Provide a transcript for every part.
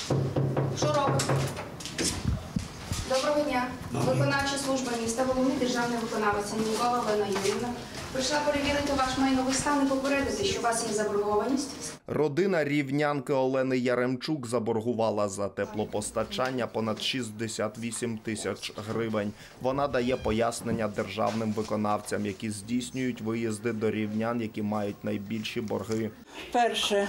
Що робите? Доброго дня. Виконавча служба міста, головний державний виконавець Анінкова Олена Юріївна. Прийшла перевірити ваш майновий стан і попередити, що у вас є заборгованість. Родина рівнянки Олени Яремчук заборгувала за теплопостачання понад 68 тисяч гривень. Вона дає пояснення державним виконавцям, які здійснюють виїзди до рівнян, які мають найбільші борги. Перше,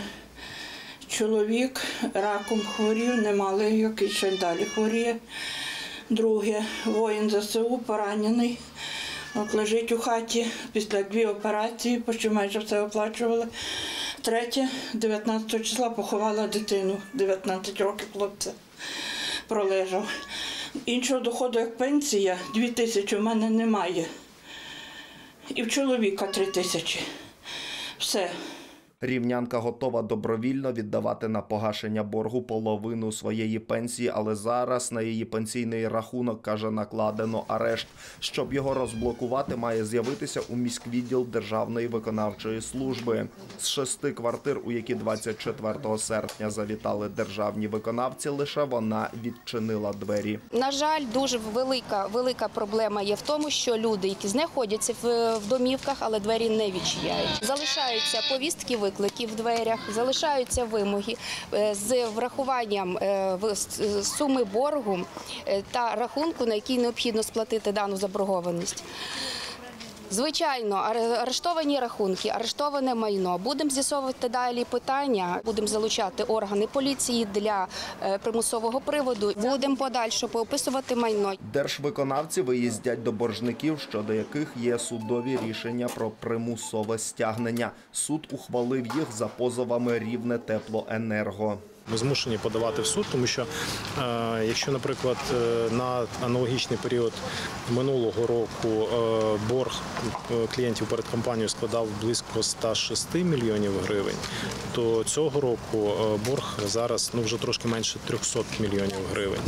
чоловік раком хворів, немалий, який ще далі хворіє. Друге, воїн ЗСУ, поранений. От лежить у хаті після 2 операції, почти майже все оплачували. Третє, 19 числа поховала дитину, 19 років хлопця пролежав. Іншого доходу, як пенсія, 2 тисячі в мене немає. І в чоловіка 3 тисячі. Все. Рівнянка готова добровільно віддавати на погашення боргу половину своєї пенсії, але зараз на її пенсійний рахунок, каже, накладено арешт. Щоб його розблокувати, має з'явитися у міськвідділ Державної виконавчої служби. З 6 квартир, у які 24 серпня завітали державні виконавці, лише вона відчинила двері. На жаль, дуже велика проблема є в тому, що люди, які знаходяться в домівках, але двері не відчиняють. Залишаються повістки викликів в дверях, залишаються вимоги з врахуванням суми боргу та рахунку, на який необхідно сплатити дану заборгованість. Звичайно, арештовані рахунки, арештоване майно. Будемо з'ясовувати далі питання, будемо залучати органи поліції для примусового приводу. Будемо подальше поописувати майно. Держвиконавці виїздять до боржників, щодо яких є судові рішення про примусове стягнення. Суд ухвалив їх за позовами Рівне Теплоенерго. Ми змушені подавати в суд, тому що якщо, наприклад, на аналогічний період минулого року борг клієнтів перед компанією складав близько 106 мільйонів гривень, то цього року борг зараз вже трошки менше 300 мільйонів гривень.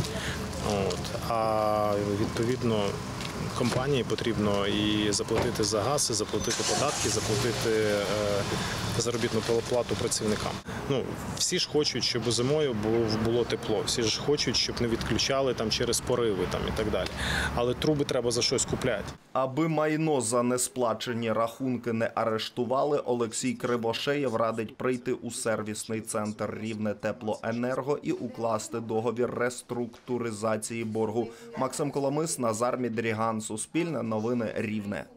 А відповідно компанії потрібно і заплатити за газ, і заплатити податки, заплатити заробітну плату працівникам. Всі ж хочуть, щоб зимою було тепло, всі ж хочуть, щоб не відключали через пориви і так далі. Але труби треба за щось купляти. Аби майно за несплачені рахунки не арештували, Олексій Кривошеєв радить прийти у сервісний центр Рівне Теплоенерго і укласти договір реструктуризації боргу. Максим Коломис, Назар Мідріган, Суспільне новини Рівне.